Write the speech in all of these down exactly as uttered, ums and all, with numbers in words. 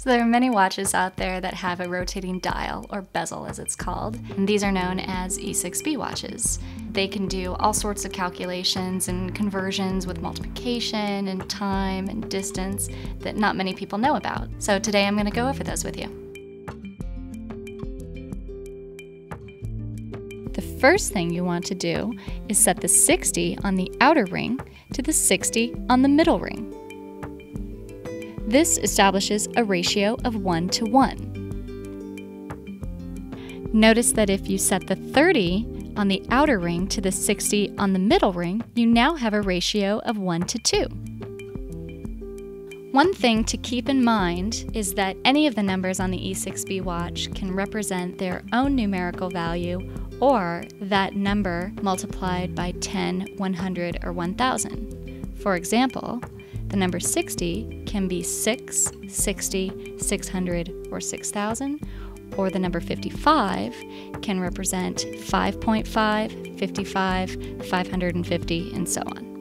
So there are many watches out there that have a rotating dial, or bezel as it's called, and these are known as E six B watches. They can do all sorts of calculations and conversions with multiplication and time and distance that not many people know about. So today I'm going to go over those with you. The first thing you want to do is set the sixty on the outer ring to the sixty on the middle ring. This establishes a ratio of one to one. Notice that if you set the thirty on the outer ring to the sixty on the middle ring, you now have a ratio of one to two. One thing to keep in mind is that any of the numbers on the E six B watch can represent their own numerical value or that number multiplied by ten, one hundred, or one thousand. For example, the number sixty can be six, sixty, six hundred, or six thousand, or the number fifty-five can represent five point five, fifty-five, five hundred fifty, and so on.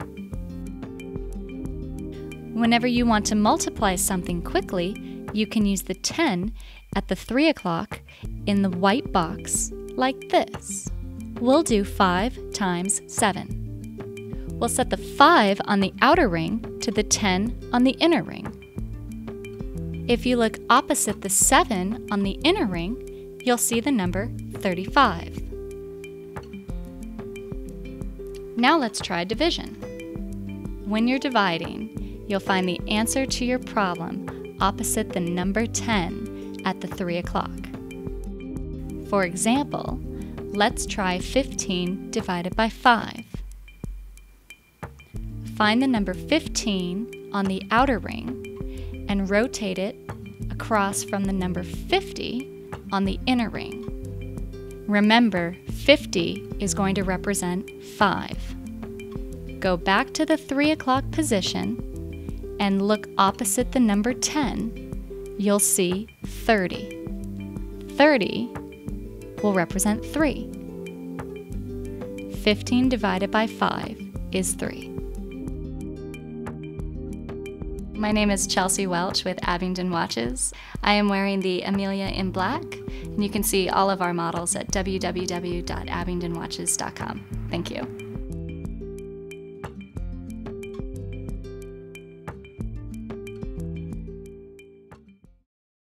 Whenever you want to multiply something quickly, you can use the ten at the three o'clock in the white box like this. We'll do five times seven. We'll set the five on the outer ring to the ten on the inner ring. If you look opposite the seven on the inner ring, you'll see the number thirty-five. Now let's try division. When you're dividing, you'll find the answer to your problem opposite the number ten at the three o'clock. For example, let's try fifteen divided by five. Find the number fifteen on the outer ring and rotate it across from the number fifty on the inner ring. Remember, fifty is going to represent five. Go back to the three o'clock position and look opposite the number ten. You'll see thirty. thirty will represent three. fifteen divided by five is three. My name is Chelsea Welch with Abingdon Watches. I am wearing the Amelia in black, and you can see all of our models at w w w dot abingdon watches dot com. Thank you.